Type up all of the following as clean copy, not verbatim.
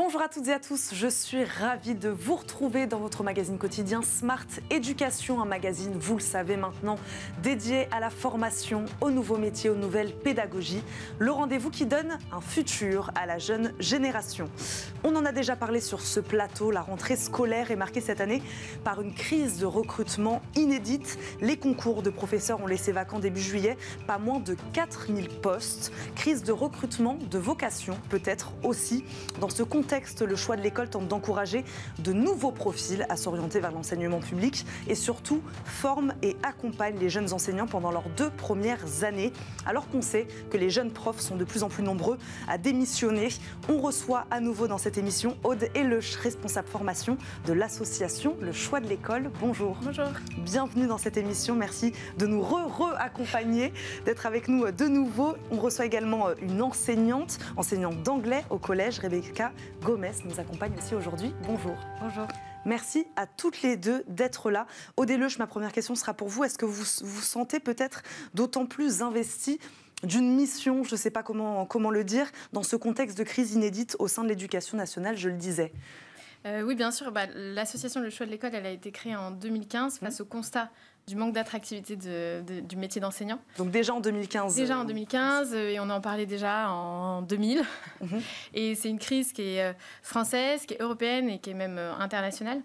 Bonjour à toutes et à tous, je suis ravie de vous retrouver dans votre magazine quotidien Smart Éducation, un magazine, vous le savez maintenant, dédié à la formation, aux nouveaux métiers, aux nouvelles pédagogies. Le rendez-vous qui donne un futur à la jeune génération. On en a déjà parlé sur ce plateau, la rentrée scolaire est marquée cette année par une crise de recrutement inédite. Les concours de professeurs ont laissé vacants début juillet, pas moins de 4000 postes. Crise de recrutement, de vocation peut-être aussi. Dans ce contexte, le choix de l'école tente d'encourager de nouveaux profils à s'orienter vers l'enseignement public et surtout forme et accompagne les jeunes enseignants pendant leurs 2 premières années. Alors qu'on sait que les jeunes profs sont de plus en plus nombreux à démissionner, on reçoit à nouveau dans cette émission Aude Heleuch, responsable formation de l'association Le Choix de l'école. Bonjour. Bonjour. Bienvenue dans cette émission. Merci de nous accompagner, d'être avec nous de nouveau. On reçoit également une enseignante d'anglais au collège, Rebecca Gomez nous accompagne aussi aujourd'hui. Bonjour. Bonjour. Merci à toutes les deux d'être là. Aude Heleuch, ma première question sera pour vous. Est-ce que vous vous sentez peut-être d'autant plus investi d'une mission, je ne sais pas comment le dire, dans ce contexte de crise inédite au sein de l'éducation nationale, je le disais? Oui, bien sûr. L'association Le Choix de l'école, elle a été créée en 2015 face au constat du manque d'attractivité du métier d'enseignant. Donc déjà en 2015. Déjà en 2015, et on en parlait déjà en 2000. Et c'est une crise qui est française, qui est européenne et qui est même internationale.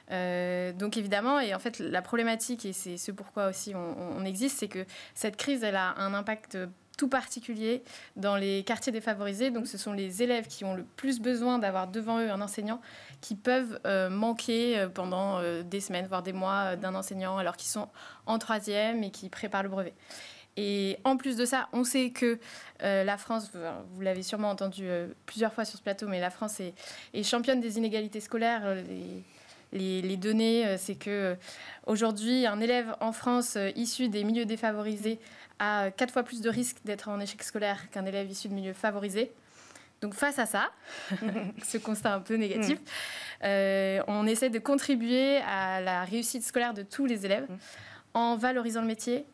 Donc évidemment, et en fait la problématique, et c'est ce pourquoi aussi on existe, c'est que cette crise, elle a un impact tout particulier dans les quartiers défavorisés. Donc ce sont les élèves qui ont le plus besoin d'avoir devant eux un enseignant qui peuvent manquer pendant des semaines, voire des mois d'un enseignant alors qu'ils sont en 3e et qui préparent le brevet. Et en plus de ça, on sait que la France, vous l'avez sûrement entendu plusieurs fois sur ce plateau, mais la France est championne des inégalités scolaires. Les données, c'est que aujourd'hui, un élève en France issu des milieux défavorisés a 4 fois plus de risques d'être en échec scolaire qu'un élève issu de milieux favorisés. Donc face à ça, ce constat un peu négatif, on essaie de contribuer à la réussite scolaire de tous les élèves en valorisant le métier,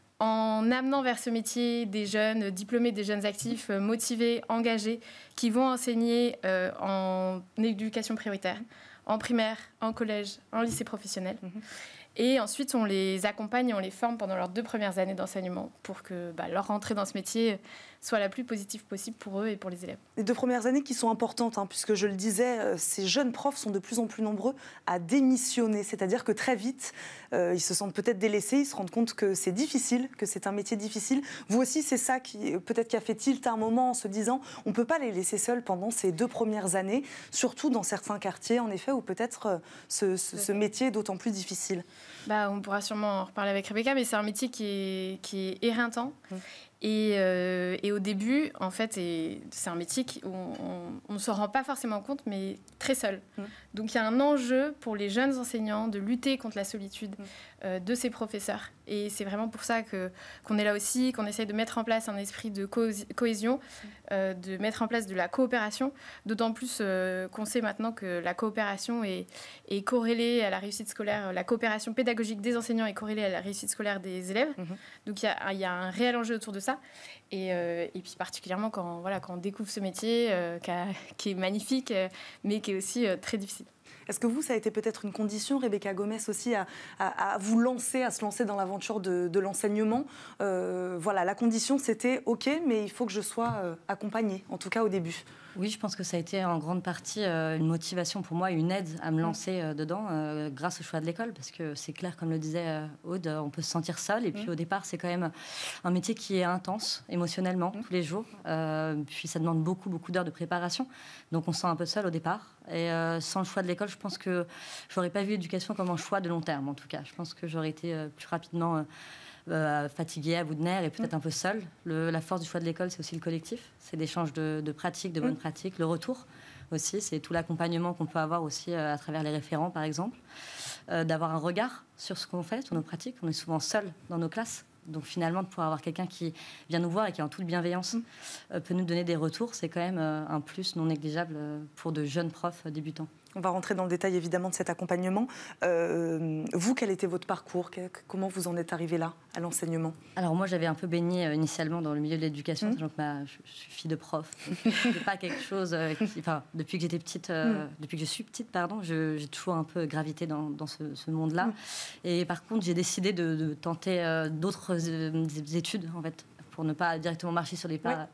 en amenant vers ce métier des jeunes diplômés, des jeunes actifs, motivés, engagés, qui vont enseigner en éducation prioritaire, en primaire, en collège, en lycée professionnel. Et ensuite, on les accompagne et on les forme pendant leurs 2 premières années d'enseignement pour que leur rentrée dans ce métier soit la plus positive possible pour eux et pour les élèves. Les 2 premières années qui sont importantes, puisque je le disais, ces jeunes profs sont de plus en plus nombreux à démissionner. C'est-à-dire que très vite, ils se sentent peut-être délaissés, ils se rendent compte que c'est difficile, que c'est un métier difficile. Vous aussi, c'est ça qui a fait tilt à un moment en se disant on ne peut pas les laisser seuls pendant ces 2 premières années, surtout dans certains quartiers, en effet, où peut-être ce métier est d'autant plus difficile. On pourra sûrement en reparler avec Rebecca, mais c'est un métier qui est éreintant. Et au début, en fait, c'est un métier où on ne se rend pas forcément compte, mais très seul. Donc il y a un enjeu pour les jeunes enseignants de lutter contre la solitude de ces professeurs. Et c'est vraiment pour ça qu'on est là aussi, qu'on essaye de mettre en place un esprit de cohésion, de mettre en place de la coopération, d'autant plus qu'on sait maintenant que la coopération est corrélée à la réussite scolaire, la coopération pédagogique des enseignants est corrélée à la réussite scolaire des élèves. Donc il y a un réel enjeu autour de ça. Et puis particulièrement quand on découvre ce métier qui est magnifique, mais qui est aussi très difficile. Est-ce que ça a été peut-être une condition, Rebecca Gomez, aussi à vous lancer, à se lancer dans l'aventure de l'enseignement? La condition, c'était OK, mais il faut que je sois accompagnée, en tout cas au début. Oui, je pense que ça a été en grande partie une motivation pour moi, une aide à me lancer dedans grâce au choix de l'école, parce que c'est clair, comme le disait Aude, on peut se sentir seul. Et puis au départ, c'est quand même un métier qui est intense émotionnellement tous les jours. Puis ça demande beaucoup d'heures de préparation. Donc on se sent un peu seul au départ. Et sans le choix de l'école, je pense que j'aurais pas vu l'éducation comme un choix de long terme, en tout cas. Je pense que j'aurais été plus rapidement fatiguée, à bout de nerfs et peut-être un peu seule. La force du choix de l'école, c'est aussi le collectif. C'est l'échange de pratiques, de bonnes pratiques, le retour aussi. C'est tout l'accompagnement qu'on peut avoir aussi à travers les référents, par exemple. D'avoir un regard sur ce qu'on fait, sur nos pratiques. On est souvent seul dans nos classes. Donc finalement, de pouvoir avoir quelqu'un qui vient nous voir et qui, en toute bienveillance, peut nous donner des retours, c'est quand même un plus non négligeable pour de jeunes profs débutants. On va rentrer dans le détail évidemment de cet accompagnement. Vous, quel était votre parcours? Comment vous en êtes arrivé là, à l'enseignement? Alors moi, j'avais un peu baigné initialement dans le milieu de l'éducation, sachant que je suis fille de prof. C'est pas quelque chose depuis que j'étais petite, depuis que je suis petite, j'ai toujours un peu gravité dans ce monde-là. Et par contre, j'ai décidé de tenter d'autres études, en fait, pour ne pas directement marcher sur les pas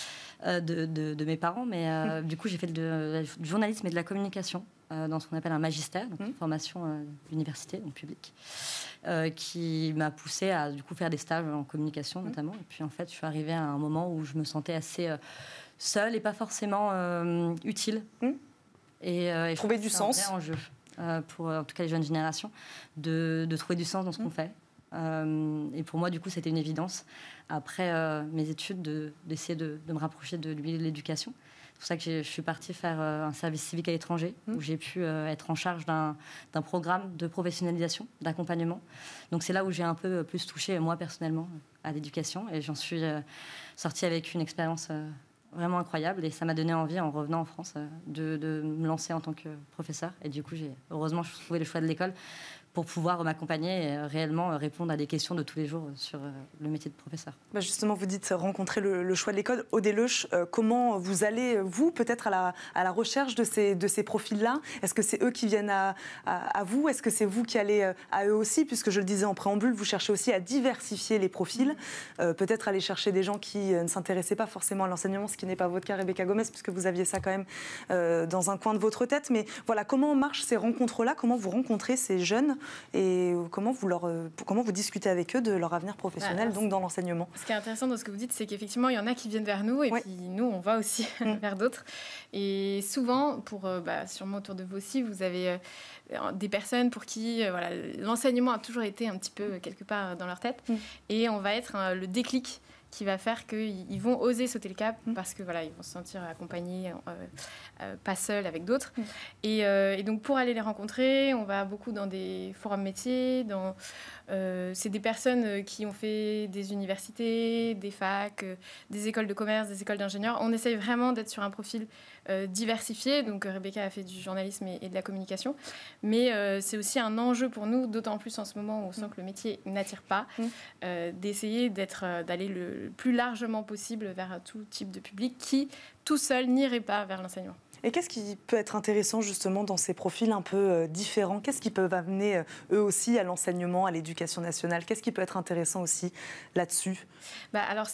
de mes parents. Mais du coup, j'ai fait du journalisme et de la communication dans ce qu'on appelle un magistère, donc une formation d'université, donc publique, qui m'a poussée à du coup faire des stages en communication notamment. Et puis en fait, je suis arrivée à un moment où je me sentais assez seule et pas forcément utile. Et trouver du sens. C'est un vrai enjeu pour en tout cas les jeunes générations de trouver du sens dans ce qu'on fait. Et pour moi, du coup, c'était une évidence, après mes études, d'essayer de me rapprocher de l'éducation. C'est pour ça que je suis partie faire un service civique à l'étranger, où j'ai pu être en charge d'un programme de professionnalisation, d'accompagnement. Donc c'est là où j'ai un peu plus touché, moi, personnellement, à l'éducation. Et j'en suis sortie avec une expérience vraiment incroyable. Et ça m'a donné envie, en revenant en France, de me lancer en tant que professeur. Et du coup, heureusement, je trouvais le choix de l'école pour pouvoir m'accompagner et réellement répondre à des questions de tous les jours sur le métier de professeur. Justement, vous dites rencontrer le choix de l'école. Aude Deleuche, comment vous allez, vous, peut-être à la recherche de ces profils-là? Est-ce que c'est eux qui viennent à vous? Est-ce que c'est vous qui allez à eux aussi? Puisque je le disais en préambule, vous cherchez aussi à diversifier les profils. Peut-être aller chercher des gens qui ne s'intéressaient pas forcément à l'enseignement, ce qui n'est pas votre cas, Rebecca Gomez, puisque vous aviez ça quand même dans un coin de votre tête. Mais voilà, comment marchent ces rencontres-là? Comment vous rencontrez ces jeunes? Et comment vous discutez avec eux de leur avenir professionnel, donc dans l'enseignement? Ce qui est intéressant dans ce que vous dites, c'est qu'effectivement, il y en a qui viennent vers nous, et puis nous, on va aussi vers d'autres. Et souvent, sûrement autour de vous aussi, vous avez des personnes pour qui l'enseignement a toujours été un petit peu quelque part dans leur tête. Et on va être le déclic qui va faire qu'ils vont oser sauter le cap parce que ils vont se sentir accompagnés, pas seuls, avec d'autres. Et donc pour aller les rencontrer, on va beaucoup dans des forums métiers, c'est des personnes qui ont fait des universités, des facs, des écoles de commerce, des écoles d'ingénieurs. On essaye vraiment d'être sur un profil diversifié. Donc Rebecca a fait du journalisme et de la communication. Mais c'est aussi un enjeu pour nous, d'autant plus en ce moment où on sent que le métier n'attire pas, d'essayer d'aller le plus largement possible vers tout type de public qui, tout seul, n'irait pas vers l'enseignement. Et qu'est-ce qui peut être intéressant justement dans ces profils un peu différents? Qu'est-ce qui peut amener eux aussi à l'enseignement, à l'éducation nationale? Qu'est-ce qui peut être intéressant aussi là-dessus? Alors,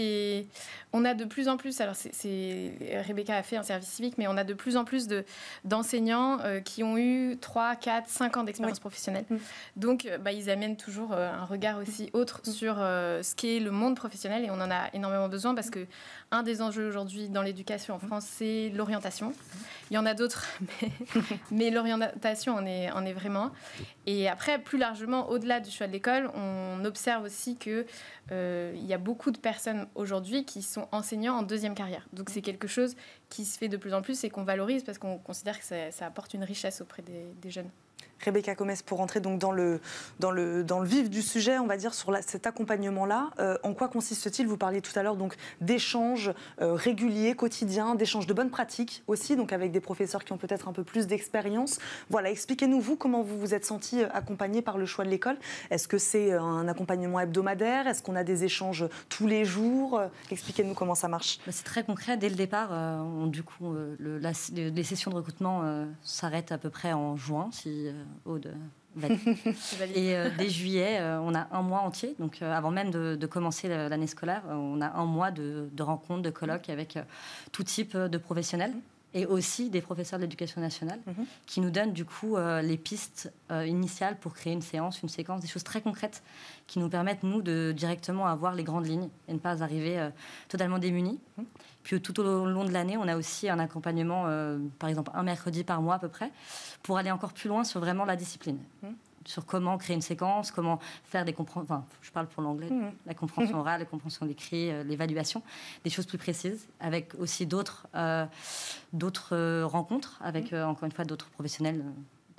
on a de plus en plus, Rebecca a fait un service civique, mais on a de plus en plus d'enseignants qui ont eu 3, 4, 5 ans d'expérience professionnelle. Donc, ils amènent toujours un regard aussi autre sur ce qu'est le monde professionnel, et on en a énormément besoin parce que un des enjeux aujourd'hui dans l'éducation en France, c'est l'orientation. Il y en a d'autres, mais l'orientation en est vraiment. Et après, plus largement, au-delà du choix de l'école, on observe aussi qu'il y a beaucoup de personnes aujourd'hui qui sont enseignants en deuxième carrière. Donc c'est quelque chose qui se fait de plus en plus et qu'on valorise parce qu'on considère que ça apporte une richesse auprès des jeunes. Rebecca Gomez, pour rentrer donc dans le vif du sujet, on va dire, sur cet accompagnement-là, en quoi consiste-t-il? Vous parliez tout à l'heure donc d'échanges réguliers, quotidiens, d'échanges de bonnes pratiques aussi, donc avec des professeurs qui ont peut-être un peu plus d'expérience. Voilà, expliquez-nous, vous, comment vous vous êtes senti accompagné par le choix de l'école? Est-ce que c'est un accompagnement hebdomadaire? Est-ce qu'on a des échanges tous les jours? Expliquez-nous comment ça marche. C'est très concret. Dès le départ, les sessions de recrutement s'arrêtent à peu près en juin, si Aude valide. Et dès juillet, on a un mois entier. Donc avant même de commencer l'année scolaire, on a un mois de rencontres, de colloques avec tout type de professionnels. Et aussi des professeurs de l'éducation nationale qui nous donnent du coup les pistes initiales pour créer une séance, une séquence, des choses très concrètes qui nous permettent, nous, de directement avoir les grandes lignes et ne pas arriver totalement démunis. Puis tout au long de l'année, on a aussi un accompagnement, par exemple un mercredi par mois à peu près, pour aller encore plus loin sur vraiment la discipline. Sur comment créer une séquence, comment faire des compréhensions, enfin, je parle pour l'anglais, la compréhension orale, la compréhension de l'écrit, l'évaluation, des choses plus précises, avec aussi d'autres rencontres, avec encore une fois d'autres professionnels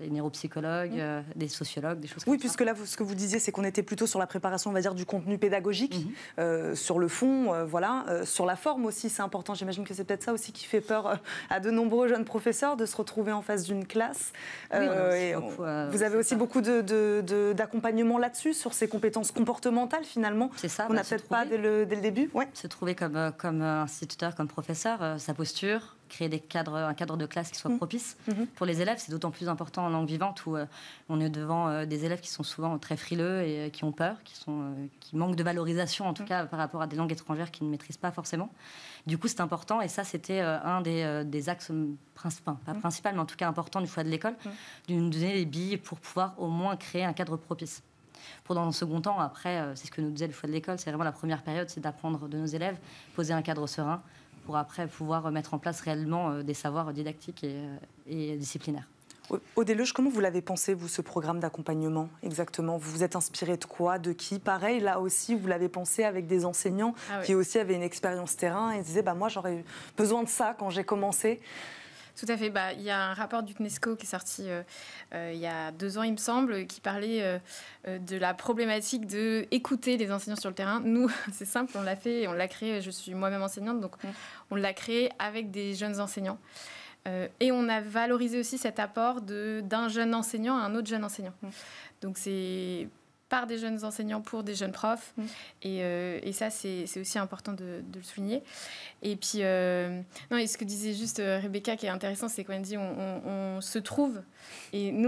des neuropsychologues, des sociologues, des choses comme ça. Oui, puisque là, ce que vous disiez, c'est qu'on était plutôt sur la préparation, on va dire, du contenu pédagogique, sur le fond, voilà, sur la forme aussi, c'est important. J'imagine que c'est peut-être ça aussi qui fait peur à de nombreux jeunes professeurs, de se retrouver en face d'une classe. Oui, vous avez aussi beaucoup d'accompagnement là-dessus, sur ces compétences comportementales, finalement. C'est ça. On n'a peut-être pas dès le début. Ouais. Se trouver comme instituteur, comme professeur, sa posture, créer un cadre de classe qui soit propice. Pour les élèves, c'est d'autant plus important en langue vivante où on est devant des élèves qui sont souvent très frileux et qui ont peur, qui manquent de valorisation en tout cas par rapport à des langues étrangères qu'ils ne maîtrisent pas forcément. Du coup, c'est important et ça, c'était un des axes principaux, pas principal, mais en tout cas important du choix de l'école, de nous donner les billes pour pouvoir au moins créer un cadre propice. Pour dans le second temps, après, c'est ce que nous disait le choix de l'école, c'est vraiment la première période, c'est d'apprendre de nos élèves, poser un cadre serein, pour après pouvoir mettre en place réellement des savoirs didactiques et disciplinaires. Aude Deleuche, comment vous l'avez pensé, vous, ce programme d'accompagnement, exactement? Vous vous êtes inspiré de quoi? De qui? Pareil, là aussi, vous l'avez pensé avec des enseignants qui aussi avaient une expérience terrain et disaient, moi, j'aurais eu besoin de ça quand j'ai commencé. Tout à fait. Il y a un rapport du CNESCO qui est sorti il y a 2 ans, il me semble, qui parlait de la problématique d'écouter les enseignants sur le terrain. Nous, c'est simple, on l'a fait, on l'a créé. Je suis moi-même enseignante, donc on l'a créé avec des jeunes enseignants. Et on a valorisé aussi cet apport d'un jeune enseignant à un autre jeune enseignant. Donc c'est par des jeunes enseignants pour des jeunes profs. Et ça, c'est aussi important de le souligner. Et puis, et ce que disait juste Rebecca, qui est intéressant, c'est quand elle dit on se trouve. Et nous,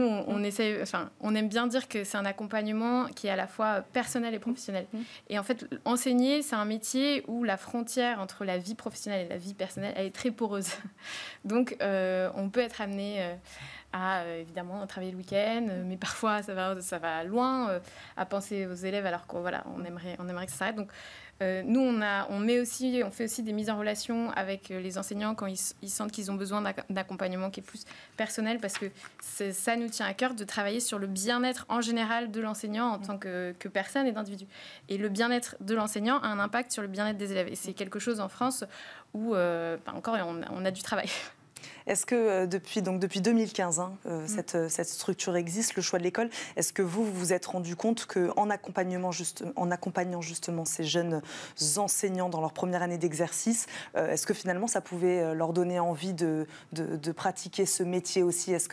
on aime bien dire que c'est un accompagnement qui est à la fois personnel et professionnel. Et en fait, enseigner, c'est un métier où la frontière entre la vie professionnelle et la vie personnelle, elle est très poreuse. Donc, on peut être amené évidemment travailler le week-end, mais parfois ça va loin, à penser aux élèves alors qu'on aimerait que ça s'arrête. Donc nous on fait aussi des mises en relation avec les enseignants quand ils sentent qu'ils ont besoin d'accompagnement qui est plus personnel, parce que ça nous tient à cœur de travailler sur le bien-être en général de l'enseignant en tant que personne et d'individu. Et le bien-être de l'enseignant a un impact sur le bien-être des élèves. Et c'est quelque chose en France où encore on a du travail. Est-ce que depuis 2015, cette structure existe, le choix de l'école, est-ce que vous vous êtes rendu compte qu'en accompagnant justement ces jeunes enseignants dans leur première année d'exercice, est-ce que finalement ça pouvait leur donner envie de pratiquer ce métier aussi? Est-ce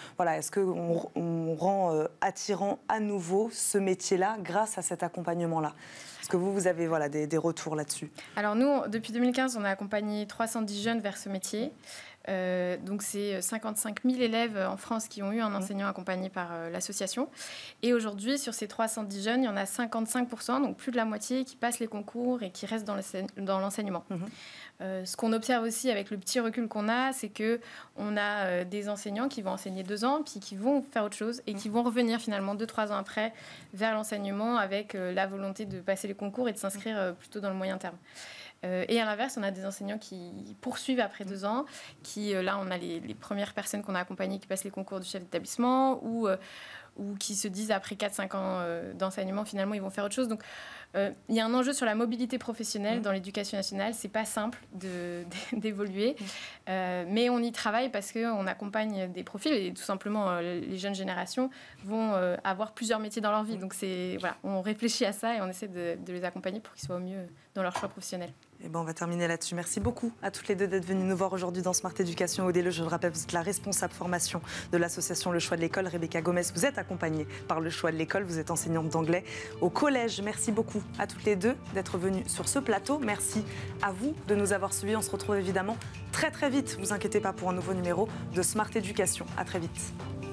qu'on rend attirant à nouveau ce métier-là grâce à cet accompagnement-là? Est-ce que vous avez des retours là-dessus? Alors nous, depuis 2015, on a accompagné 310 jeunes vers ce métier. Donc c'est 55 000 élèves en France qui ont eu un enseignant accompagné par l'association. Et aujourd'hui, sur ces 310 jeunes, il y en a 55%, donc plus de la moitié, qui passent les concours et qui restent dans l'enseignement. Ce qu'on observe aussi avec le petit recul qu'on a, c'est qu'on a des enseignants qui vont enseigner 2 ans, puis qui vont faire autre chose et qui vont revenir finalement 2-3 ans après vers l'enseignement avec la volonté de passer les concours et de s'inscrire plutôt dans le moyen terme. Et à l'inverse, on a des enseignants qui poursuivent après 2 ans, là, on a les premières personnes qu'on a accompagnées qui passent les concours du chef d'établissement ou qui se disent après 4-5 ans d'enseignement, finalement, ils vont faire autre chose. Donc, il y a un enjeu sur la mobilité professionnelle dans l'éducation nationale. C'est pas simple d'évoluer, mais on y travaille parce qu'on accompagne des profils et tout simplement, les jeunes générations vont avoir plusieurs métiers dans leur vie. Donc, on réfléchit à ça et on essaie de les accompagner pour qu'ils soient au mieux dans leur choix professionnel. On va terminer là-dessus. Merci beaucoup à toutes les deux d'être venues nous voir aujourd'hui dans Smart Éducation. Aude Deleuche, je le rappelle, vous êtes la responsable formation de l'association Le Choix de l'école. Rebecca Gomez, vous êtes accompagnée par Le Choix de l'école. Vous êtes enseignante d'anglais au collège. Merci beaucoup à toutes les deux d'être venues sur ce plateau. Merci à vous de nous avoir suivis. On se retrouve évidemment très très vite. Ne vous inquiétez pas pour un nouveau numéro de Smart Éducation. À très vite.